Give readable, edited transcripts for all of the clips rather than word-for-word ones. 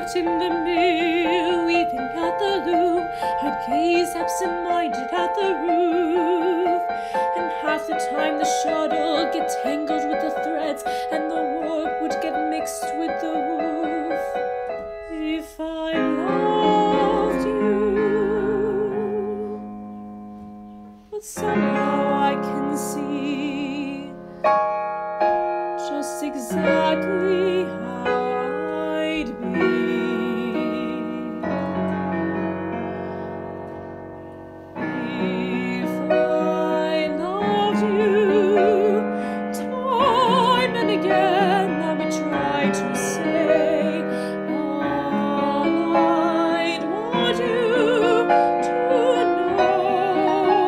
sat in the mill, weaving at the loom. I'd gaze absent-minded at the roof, and half the time the shuttle get tangled with the threads, and the warp would get mixed with the woof. If I loved you, but somehow I can see just exactly how I'd be. If I loved you, time and again I would try to say all I'd want you to know.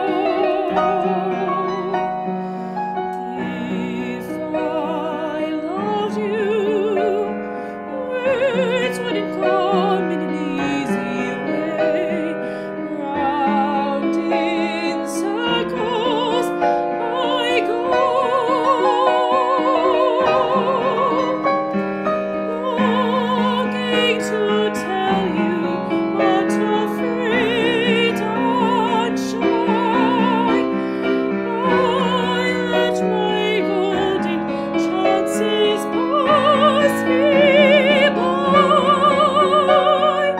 If I loved you, words wouldn't come in an easy way. Round in circles I go, longing to tell you, but afraid and shy. I let my golden chances pass me by.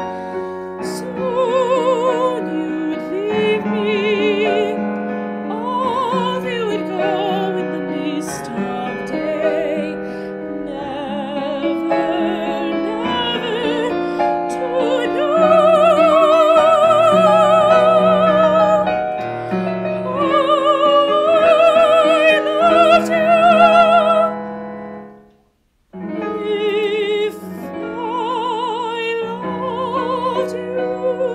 Soon you'd leave me, off you would go in the mist of day, never, never to know I loved you. If I loved you.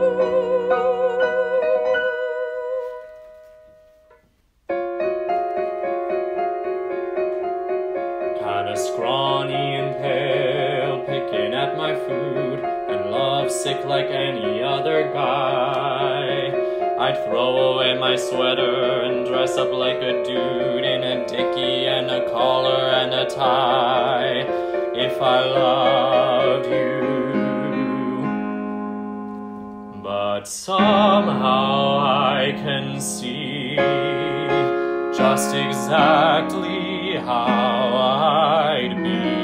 Kinda scrawny and pale, picking at my food, and lovesick like any other guy. I'd throw away my sweater and dress up like a dude in a dickie and a collar and a tie. If I loved you, but somehow I can see just exactly how I'd be.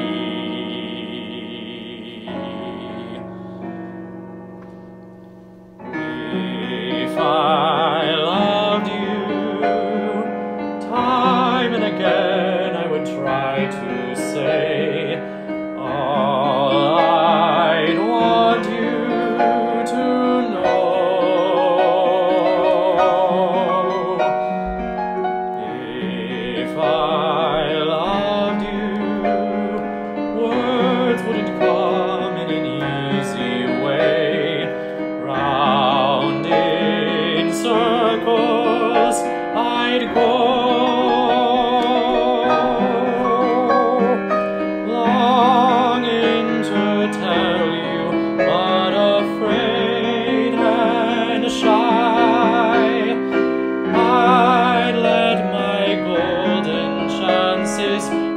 If I loved you, time and again I would try to say all I'd want you to know. If I loved you, words wouldn't come in an easy way. Round in circles I'd go, longing to tell you, but afraid and shy. I'd let my golden chances